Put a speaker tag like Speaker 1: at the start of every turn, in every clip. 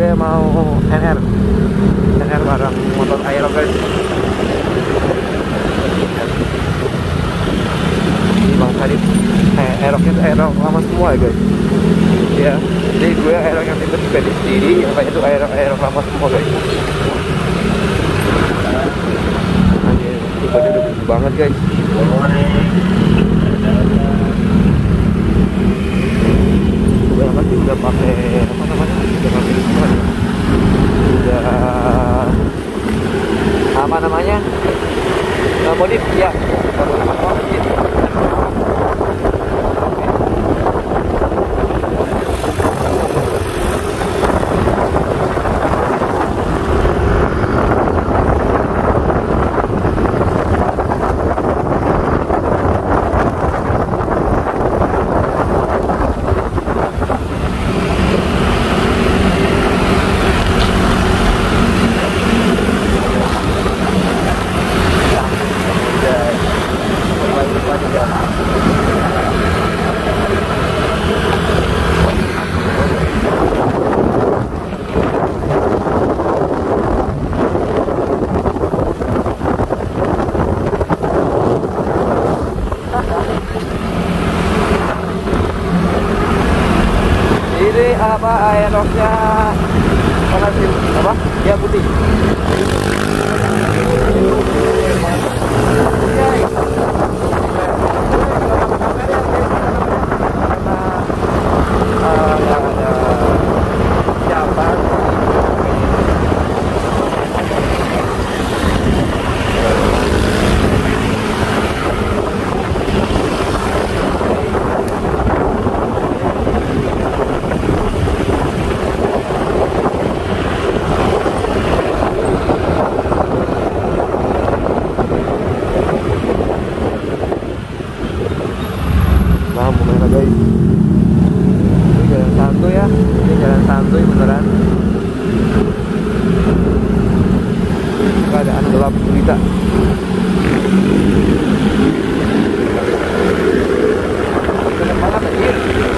Speaker 1: gue mau NR bareng motor Aerox guys. Ini bang tadi Aeroxnya tuh Aerox lama semua ya guys. Ya, jadi gue Aerox yang tipe sepeda sendiri, yang lainnya tuh Aerox lama semua guys. Anjir, tipenya udah bagus banget guys. Banget sih udah pakai apa namanya, udah pakai semua ya. Udah apa namanya, modif ya, modif. Ini apa Aeroxnya warna apa? Ya putih. Lampu merah guys. Ini jalan santuy ya. Ini jalan santuy beneran. Keadaan gelap gulita. Gelap banget anjir.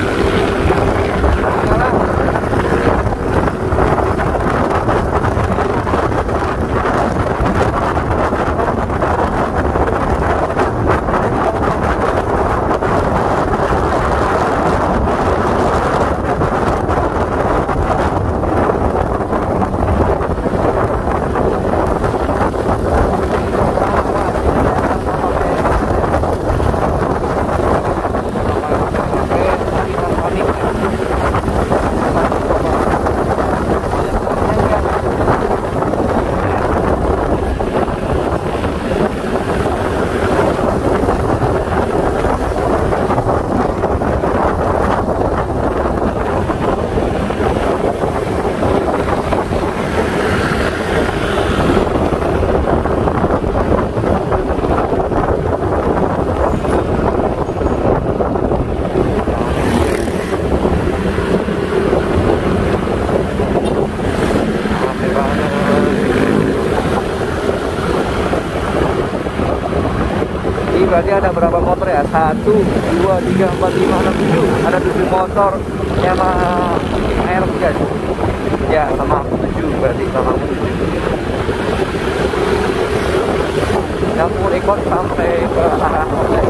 Speaker 1: Berarti ada berapa motor ya? 1, 2, 3, 4, 5, 6, 7. Ada 7 motor Yamaha Aerox guys. Ya sama aku 7, berarti sama aku 7. Campur ikut sampai ke arah outlet.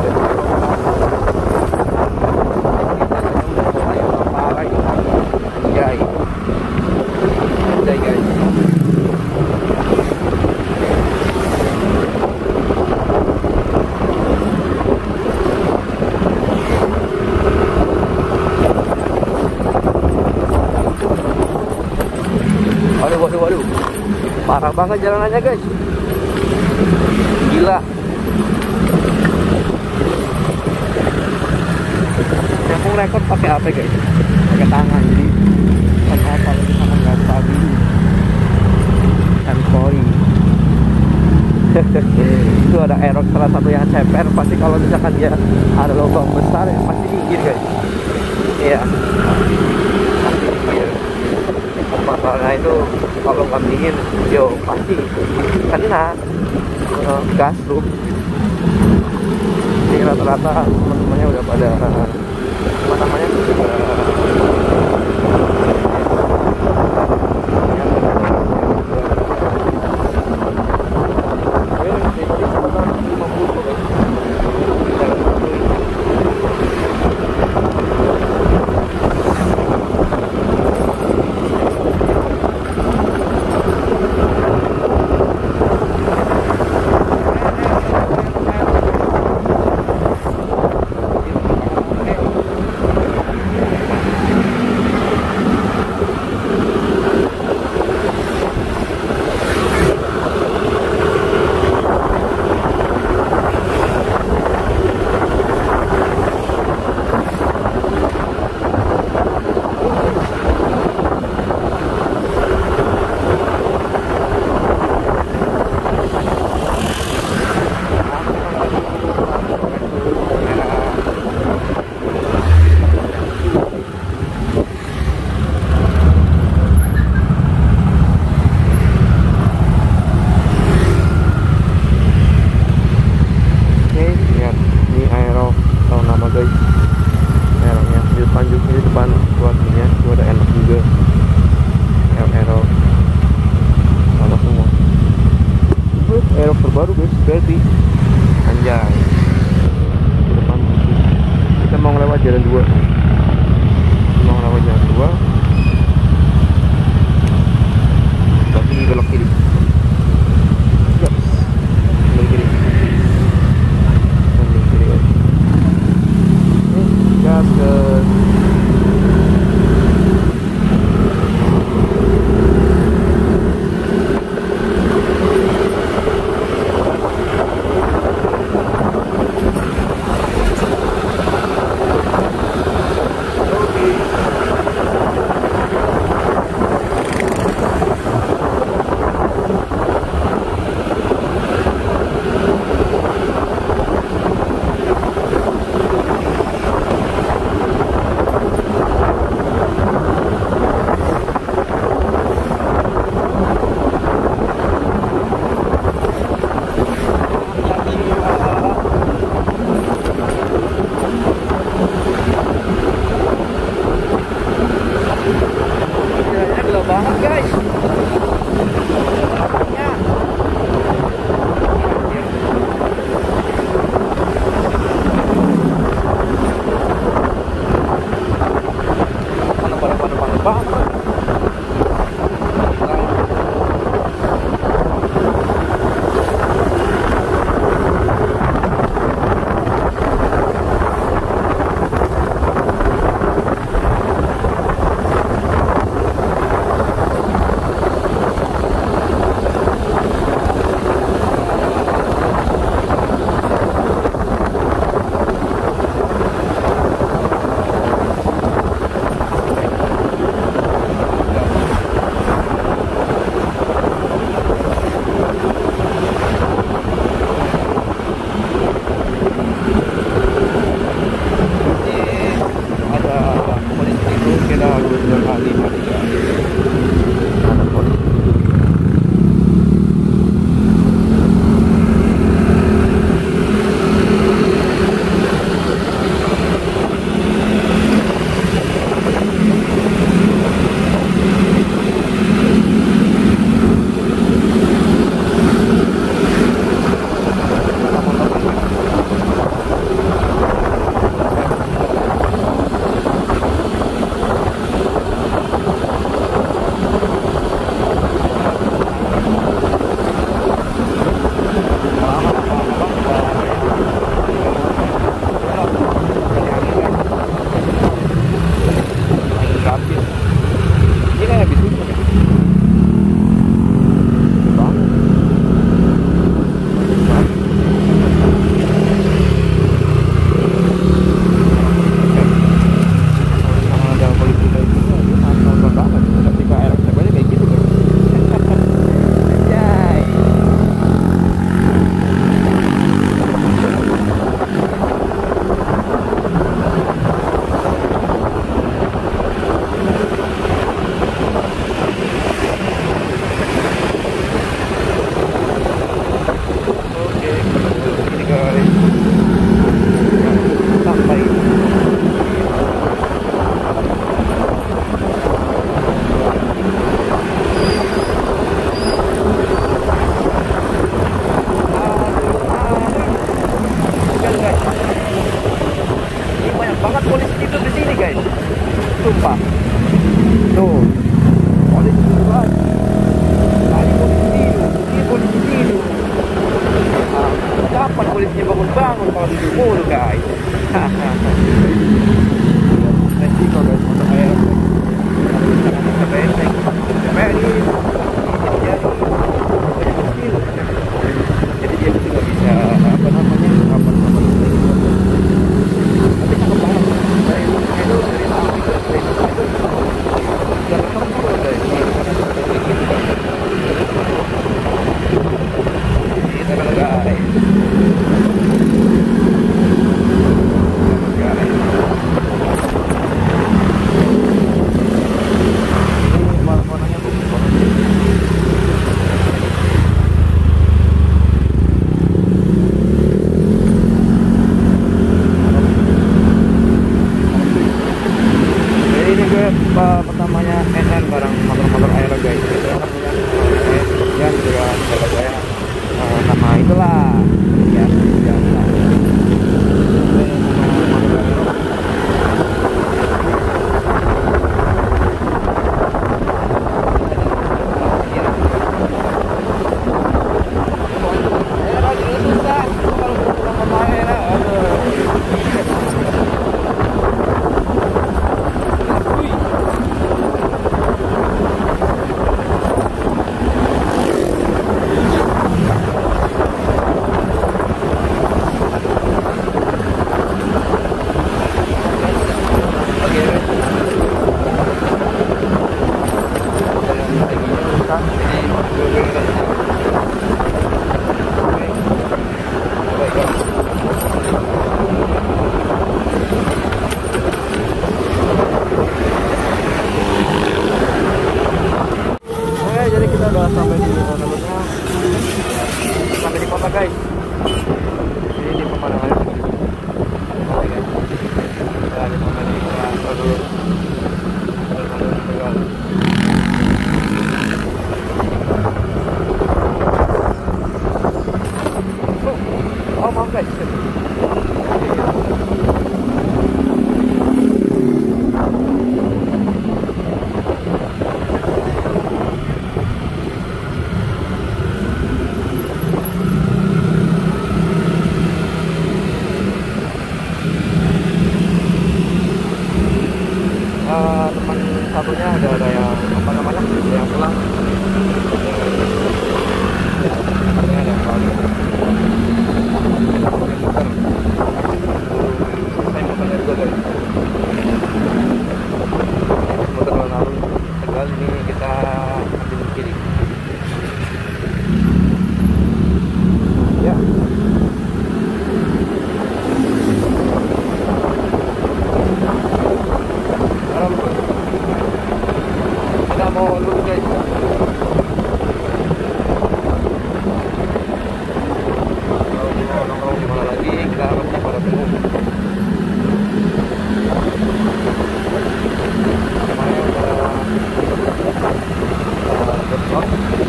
Speaker 1: Ya udah guys. Waduh, parah banget jalanannya guys, gila. Yang mau rekod pakai apa guys? Pakai tangan, jadi pakai apa? Pakai tangan nggak stabil. Handphone. Itu ada Aerox salah satu yang ceper, pasti kalau misalkan dia ada lubang besar ya pasti minggir guys. Iya. Masalahnya itu kalau nggak dingin, yo pasti kena gas loop. Jadi rata-rata teman-temannya udah pada apa namanya, Oh.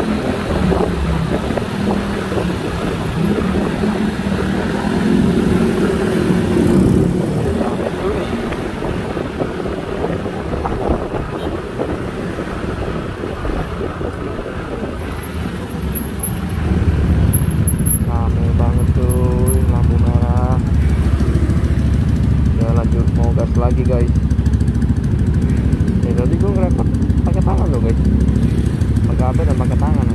Speaker 1: Rame banget tuh, lampu merah. Ya lanjut, mau gas lagi guys. Tadi gue ngerepot pakai tangan loh guys, pakai HP dan pakai tangan.